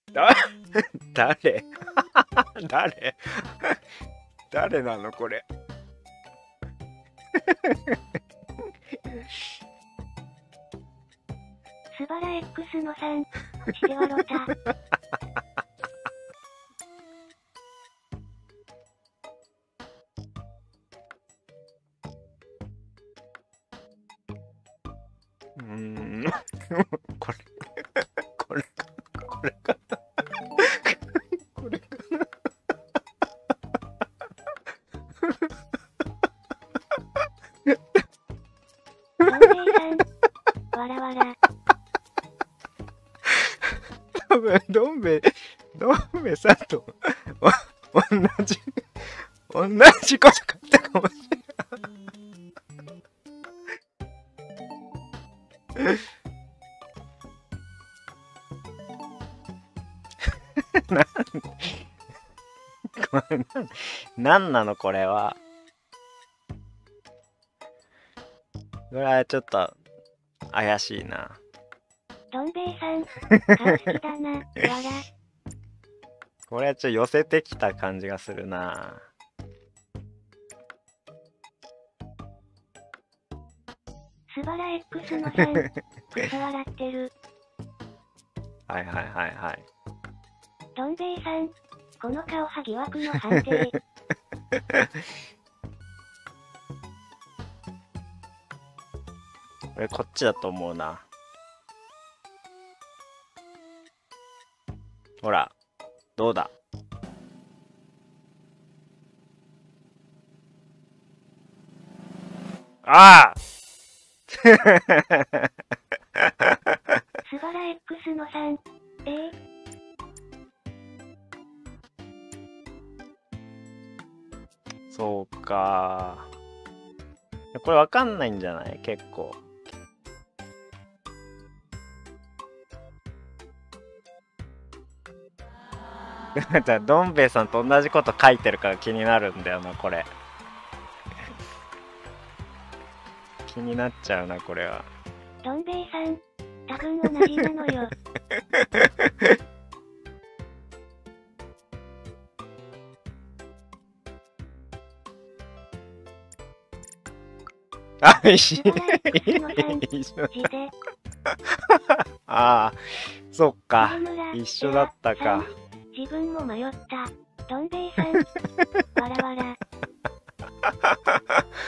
だ、誰誰誰なのこれ。 スバラ X の3、してわろた。 これ、これ、これかな。これかな。 どん兵衛さん、わらわら。 多分どん兵衛さんと同じこと書いたかもしれない。なんなのこれは。これはちょっと怪しいな。 どん兵衛さん、顔好きだな、わら。 これはちょっと寄せてきた感じがするな。 スバラ X の3、クソ笑ってる。 はいはいはいはい。 どん兵衛さん、この顔は疑惑の判定。 これこっちだと思うな。ほら、どうだ。ああスバラ X の3、 そうか。これわかんないんじゃない結構。どん兵衛さんと同じこと書いてるから気になるんだよな、これ。気になっちゃうな、これは。 どん兵衛さん、多分同じなのよ。 あ、一緒。ああ、そっか。一緒だったか。 自分も迷った。どん兵衛さん、わらわら。